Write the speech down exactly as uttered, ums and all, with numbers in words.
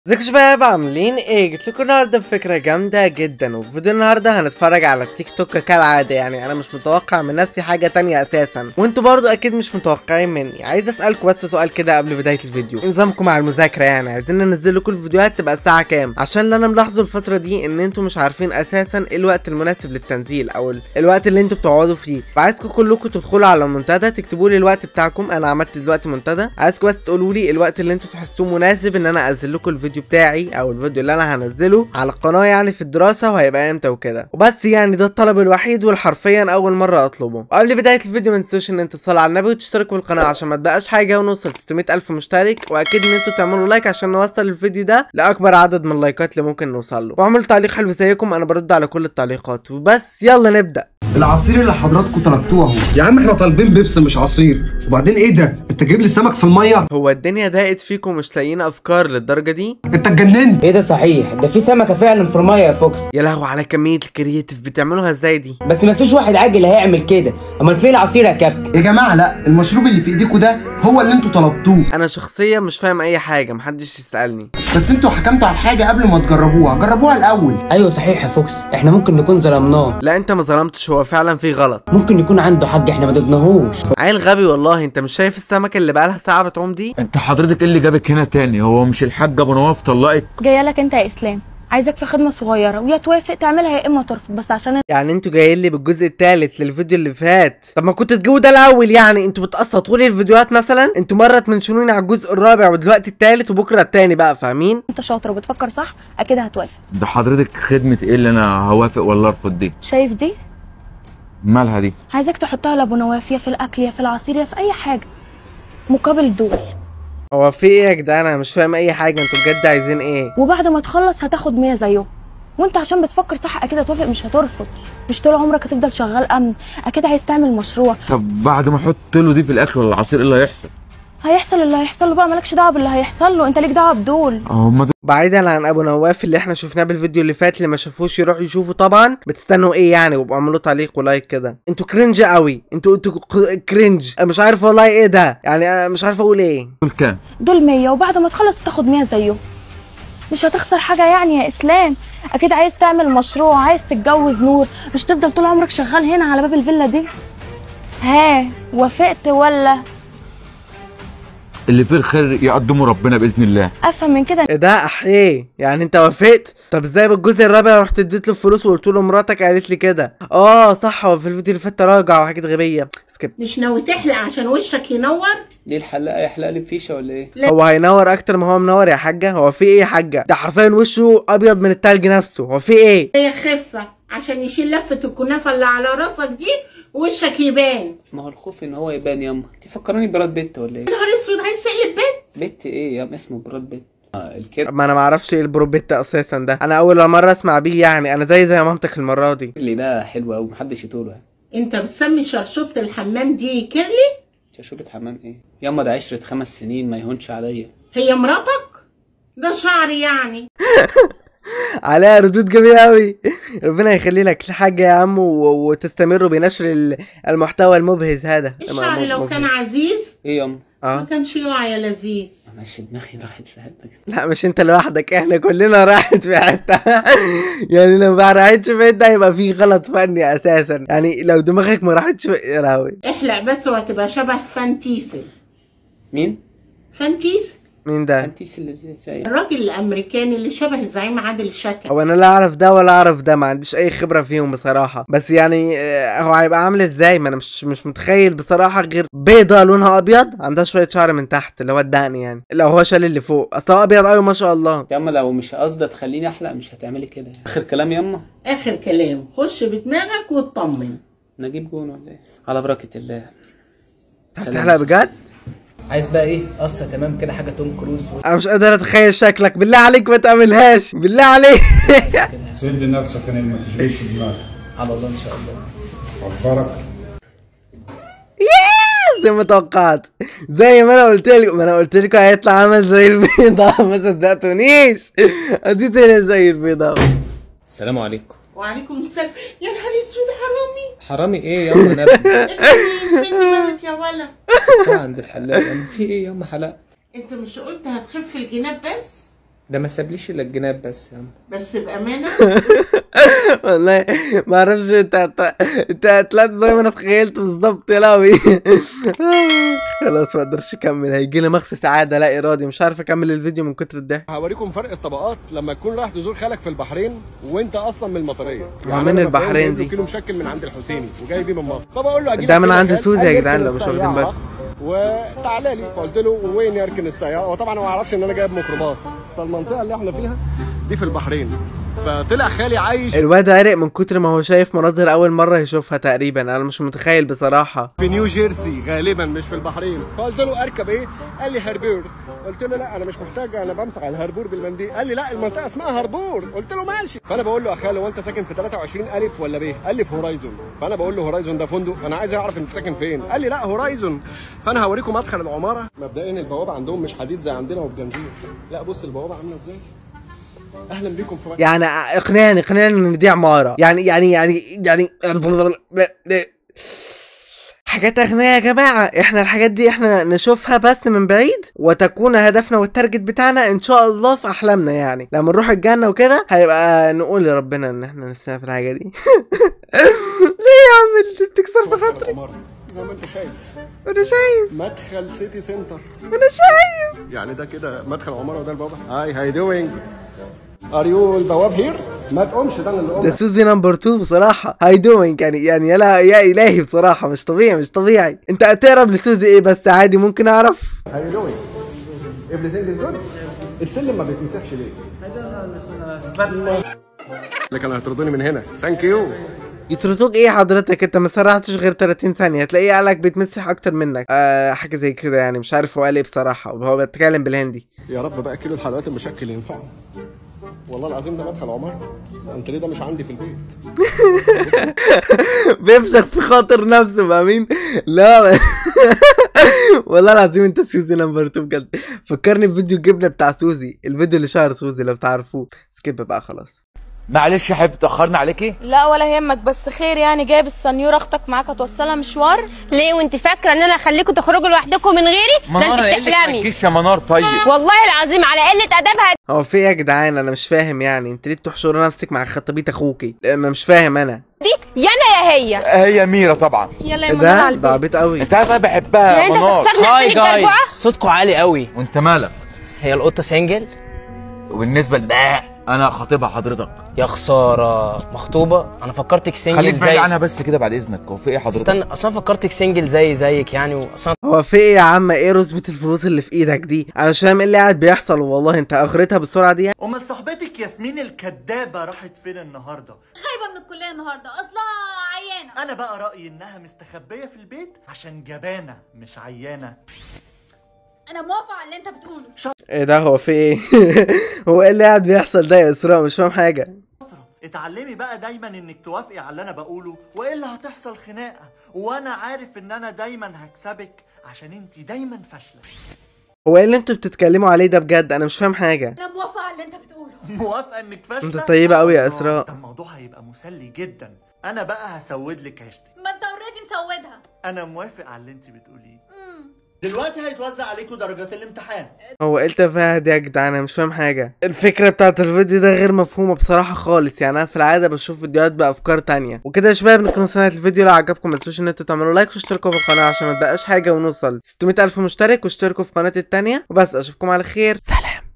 ازيكم يا شباب عاملين ايه؟ جيت لكم النهارده بفكره جامده جدا، وفي فيديو النهارده هنتفرج على التيك توك كالعاده. يعني انا مش متوقع من نفسي حاجه تانية اساسا، وانتوا برضو اكيد مش متوقعين مني. عايز اسالكم بس سؤال كده قبل بدايه الفيديو، نظامكم مع المذاكره؟ يعني عايزين ننزل لكم الفيديوهات تبقى الساعه كام؟ عشان اللي انا ملاحظه الفتره دي ان انتوا مش عارفين اساسا ايه الوقت المناسب للتنزيل او الوقت اللي انتوا بتقعدوا فيه. فعايزكم كلكم تدخلوا على المنتدى تكتبوا لي الوقت بتاعكم. انا عملت دلوقتي منتدى، عايزكم بس تقولوا لي الوقت اللي انتوا تحسوه مناسب ان انا انزل لكم الفيديو بتاعي او الفيديو اللي انا هنزله على القناه، يعني في الدراسه وهيبقى امتى وكده وبس. يعني ده الطلب الوحيد والحرفيا اول مره اطلبه. وقبل بدايه الفيديو ما تنسوش ان انتوا تصلوا على النبي وتشتركوا في القناه عشان ما تبقاش حاجه ونوصل ستمية الف مشترك، واكيد ان انتوا تعملوا لايك عشان نوصل الفيديو ده لاكبر عدد من اللايكات اللي ممكن نوصل له، واعملوا تعليق حلو زيكم، انا برد على كل التعليقات. وبس يلا نبدا. العصير اللي حضراتكم طلبتوه اهو. يا عم احنا طالبين بيبس مش عصير. وبعدين ايه ده؟ انت جايب لي سمك في الميه؟ هو الدنيا ضاقت فيكم مش لاقيين افكار للدرجه دي؟ انت اتجننت؟ ايه ده صحيح؟ ده في سمكه فعلا في الميه يا فوكس. يا لهوي على كميه الكرييتيف، بتعملوها ازاي دي؟ بس مفيش واحد عاجل هيعمل كده. امال فين العصير يا كابتن؟ يا جماعه لا، المشروب اللي في ايديكوا ده هو اللي انتوا طلبتوه. انا شخصيا مش فاهم اي حاجه، محدش يسالني. بس انتوا حكمتوا على الحاجه قبل ما تجربوها، جربوها الاول. ايوه صحيح يا فوكس، احنا ممكن نكون ظلمناه. لا انت ما ظلمتش، هو فعلا في غلط. ممكن يكون عنده حق احنا ما ضدناهوش. عيل غبي والله. انت مش شايف السمكه اللي بقالها ساعه بتعوم دي؟ انت حضرتك ايه اللي جابك هنا تاني؟ هو مش الحاج ابو نواف طلقك؟ جايه لك انت يا اسلام، عايزك في خدمه صغيره، ويا توافق تعملها يا اما ترفض، بس عشان يعني انتوا جايين لي بالجزء الثالث للفيديو اللي فات؟ طب ما كنتوا تجيبوا ده الاول. يعني انتوا بتقسطوا لي الفيديوهات مثلا؟ انتوا مره تمنشنوني على الجزء الرابع ودلوقتي الثالث وبكره الثاني بقى، فاهمين؟ انت شاطر وبتفكر صح، اكيد هتوافق. ده حضرتك خدمة ايه اللي انا هوافق ولا ارفض دي؟ شايف دي؟ مالها دي؟ عايزك تحطها لابو نواف، يا في الاكل يا في العصير يا في اي حاجه مقابل دول. هو في ايه يا جدعان؟ انا مش فاهم اي حاجه، انتوا بجد عايزين ايه؟ وبعد ما تخلص هتاخد مية زيه. وانت عشان بتفكر صح اكيد هتوافق، مش هترفض. مش طول عمرك هتفضل شغال امن، اكيد عايز تعمل مشروع. طب بعد ما احط له دي في الاكل ولا العصير ايه اللي هيحصل؟ هيحصل اللي هيحصل له بقى، مالكش دعوه باللي هيحصل له، انت ليك دعوه بدول. هم دول. بعيدا عن ابو نواف اللي احنا شفناه بالفيديو اللي فات، اللي ما شافوش يروحوا يشوفوا طبعا. بتستنوا ايه يعني؟ وابقوا اعملوا تعليق ولايك كده. انتوا كرنج قوي، انتوا انتوا كرنج. مش عارف والله ايه ده، يعني انا مش عارف اقول ايه. دول كام؟ دول مية، وبعد ما تخلص تاخد مية زيه. مش هتخسر حاجه يعني يا اسلام. اكيد عايز تعمل مشروع، عايز تتجوز نور، مش تفضل طول عمرك شغال هنا على باب الفيلا دي. ها وافقت ولا؟ اللي فيه الخير يقدمه ربنا باذن الله. افهم من كده. ايه ده احيه؟ يعني انت وافقت؟ طب ازاي بالجزء الرابع رحت اديت له فلوس وقلت له مراتك قالت لي كده؟ اه صح، هو في الفيديو اللي فات تراجع وحاجات غبيه. سكيب. مش ناوي تحلق عشان وشك ينور؟ دي الحلاقه يحلق لي بفيشه ولا ايه؟ هو هينور اكتر ما هو منور يا حاجه؟ هو في ايه يا حاجه؟ ده حرفيا وشه ابيض من التلج نفسه. هو في ايه؟ هي خفه عشان يشيل لفه الكنافه اللي على راسك دي وشك يبان. ما هو الخوف ان هو يبان ياما. انت فكراني براد بيت ولا ايه؟ يا نهار اسود، عايز تقلب بيت؟ بيت ايه ياما؟ اسمه براد بيت. اه الكير ما انا ما اعرفش ايه البروبيت اساسا ده، انا اول مره اسمع بيه. يعني انا زي زي مامتك المره دي. اللي ده حلو قوي، محدش يطوله. انت بتسمي شرشوبه الحمام دي كيرلي؟ شرشوبة حمام ايه ياما؟ ده عشرة خمس سنين، ما يهونش عليا. هي مراتك؟ ده شعري يعني. عليها ردود جميله قوي. ربنا يخلي لك الحاجه يا عم، وتستمروا بنشر المحتوى المبهز هذا. الشعر لو كان عزيز ايه ياما؟ اه ما كانش يقع يا لذيذ. ماشي، دماغي راحت في حته. لا مش انت لوحدك، احنا كلنا راحت في حته. يعني لو ما راحتش في حته يبقى في غلط فني اساسا. يعني لو دماغك ما راحتش في يا لهوي. احلق بس وهتبقى شبه فانتيسل. مين؟ فانتيسل. مين ده؟ فانتيس اللي زي الراجل الامريكاني اللي شبه الزعيم عادل شكل. هو انا لا اعرف ده ولا اعرف ده، ما عنديش اي خبره فيهم بصراحه. بس يعني آه، هو هيبقى عامل ازاي؟ ما انا مش مش متخيل بصراحه غير بيضه لونها ابيض، عندها شويه شعر من تحت اللي هو الدقن. يعني لو هو شال اللي فوق، اصل هو ابيض قوي ما شاء الله. ياما لو مش قصدك تخليني احلق مش هتعملي كده. اخر كلام ياما؟ اخر كلام، خش بدماغك واطمن. نجيب جون ولا ايه؟ على بركه الله. هتحلق بجد؟ عايز بقى ايه قصه تمام كده، حاجه توم كروز و... انا مش قادر اتخيل شكلك، بالله عليك ما تعملهاش بالله عليك. سد نفسك انا ما تشغلش دماغك. على الله ان شاء الله. وفرك. زي ما توقعت، زي ما انا قلت لكم، ما انا قلت لكم هيطلع عامل زي البيضه. ما صدقتونيش، اديت لي زي البيضه. السلام عليكم. وعليكم السلام. يا نهار اسود، حرامي. حرامي ايه ياما؟ نبي فين دماغك يا ولا؟ عند الحلاق. في ايه ياما؟ حلقت. انت مش قلت هتخف الجناب بس؟ ده ما سابليش الا الجناب بس يا عم. بس بامانه والله ما اعرفش انت انت انت طلعت زي ما انا تخيلت بالظبط يا لهوي. خلاص ما اقدرش اكمل، هيجي لي مغص سعاده لا ارادي، مش عارف اكمل الفيديو من كتر الضحك. هوريكم فرق الطبقات لما تكون رايح تزور خالك في البحرين وانت اصلا من المطريه. يعني من البحرين دي كيلو مشكل من عند الحسيني وجاي بيه من مصر، فبقول له اجي ده من عند سوزي يا جدعان لو مش واخدين بالكم. وتعالى لي، فقلت له وين يركن السياره، وطبعا هو ما يعرفش ان انا جايب ميكروباص، فالمنطقه اللي احنا فيها دي في البحرين، فطلع خالي عايش. الواد عرق من كتر ما هو شايف مناظر اول مره يشوفها تقريبا، انا مش متخيل بصراحه. في نيو جيرسي غالبا مش في البحرين، فقلت له اركب ايه؟ قال لي هربور، قلت له لا انا مش محتاج، انا بمسح على الهربور بالمنديل، قال لي لا المنطقه اسمها هربور، قلت له ماشي. فانا بقول له يا خالو وانت ساكن في ثلاثة وعشرين الف ولا ب؟ قال لي في هورايزون، فانا بقول له هورايزون ده فندق، انا عايز اعرف انت ساكن فين، قال لي لا هورايزون. فانا هوريكم مدخل العماره. مبدئيا البوابه عندهم مش حديد زي عندنا وبجنزير، لا بص البوابه عامله ازاي. اهلا بيكم في مكة. يعني اقنعني اقنعني ان دي عماره، يعني يعني يعني يعني حاجات اغنياء يا جماعه، احنا الحاجات دي احنا نشوفها بس من بعيد وتكون هدفنا والتارجت بتاعنا ان شاء الله في احلامنا، يعني لما نروح الجنه وكده هيبقى نقول لربنا ان احنا نستنى في الحاجه دي. ليه يا عم انت بتكسر في خاطري؟ زي ما انت شايف، انا شايف مدخل سيتي سنتر، انا شايف يعني ده كده مدخل عماره وده البوابه. هاي هاي دوينج ار يو البواب هير؟ ما تقومش ده اللي قوم. ده سوزي نمبر اتنين بصراحه، هاي دوينج يعني يعني يا يا الهي بصراحه مش طبيعي مش طبيعي. انت هتقرب لسوزي ايه بس عادي ممكن اعرف؟ هاي دوينج everything is good. السلم ما بيتمسحش ليه؟ لكن هترضوني من هنا. ثانك يو. يطردوك ايه حضرتك؟ انت ما سرعتش غير ثلاثين ثانيه، هتلاقيه قالك بيتمسح اكتر منك، آه حاجه زي كده يعني، مش عارف هو قال ايه بصراحه، وهو بيتكلم بالهندي. يا رب بقى كيلو الحلويات المشكل ينفعه. والله العظيم ده مدخل عماره، انت ليه ده مش عندي في البيت؟ بيفشخ في خاطر نفسه فاهمين؟ لا والله العظيم انت سوزي نمبر اتنين بجد، فكرني بفيديو الجبنه بتاع سوزي، الفيديو اللي شهر سوزي لو تعرفوه. سكيب بقى خلاص. معلش يا حبيبتي اتاخرنا عليكي. لا ولا يهمك، بس خير يعني، جايب السنيوره اختك معاك هتوصلها مشوار؟ ليه وانت فاكره ان انا اخليكم تخرجوا لوحدكم من غيري؟ ده انت بتحلمي. منار يا منار. طيب والله العظيم على قله ادبها. هو في ايه يا جدعان؟ انا مش فاهم يعني، انت ليه بتحشري نفسك مع خطيبه اخوكي؟ ما مش فاهم انا دي يا انا يا هي. هي ميرا طبعا. يلا يا منار على ده ده عبيط قوي. انت عارف انا بحبها يا منار. هاي جايز صوتكم عالي قوي. وانت مالك؟ هي القطه سنجل؟ وبالنسبه لبقى انا خاطبها حضرتك. يا خساره مخطوبه؟ انا فكرتك سنجل. خليك بعيد زي عنها بس كده بعد اذنك. هو في ايه حضرتك؟ استنى اصلا فكرتك سنجل زي زيك يعني، واصلا هو في ايه يا عم؟ ايه رتبه الفلوس اللي في ايدك دي؟ انا مش فاهم ايه اللي قاعد بيحصل والله. انت اخرتها بالسرعه دي؟ امال صاحبتك ياسمين الكدابه راحت فين النهارده؟ غايبه من الكليه النهارده، اصلها عيانه. انا بقى رايي انها مستخبيه في البيت عشان جبانه مش عيانه. انا موافقه على اللي انت بتقوله. ايه ده؟ هو في ايه؟ هو ايه اللي قاعد بيحصل ده يا اسراء؟ مش فاهم حاجه. اتعلمي بقى دايما انك توافقي على اللي انا بقوله، والا هتحصل خناقه، وانا عارف ان انا دايما هكسبك عشان انت دايما فاشله. هو ايه اللي انتوا بتتكلموا عليه ده بجد؟ انا مش فاهم حاجه. انا موافقه على اللي انت بتقوله. موافقه انك فاشله؟ انت طيبه قوي يا اسراء. ده الموضوع هيبقى مسلي جدا. انا بقى هسود لك عيشتك. ما انت اوريدي مسودها. انا موافق على اللي انت بتقوليه. دلوقتي هيتوزع عليكم درجات الامتحان. هو ايه التفاهه دي يا جدعان؟ انا مش فاهم حاجه. الفكره بتاعت الفيديو ده غير مفهومه بصراحه خالص، يعني انا في العاده بشوف فيديوهات بافكار تانية وكده. يا شباب نكون وصلنا الفيديو، لو عجبكم ما تنسوش ان انتوا تعملوا لايك واشتركوا في القناه عشان ما تبقاش حاجه ونوصل ستمية الف مشترك، واشتركوا في قناتي التانية وبس. اشوفكم على خير، سلام.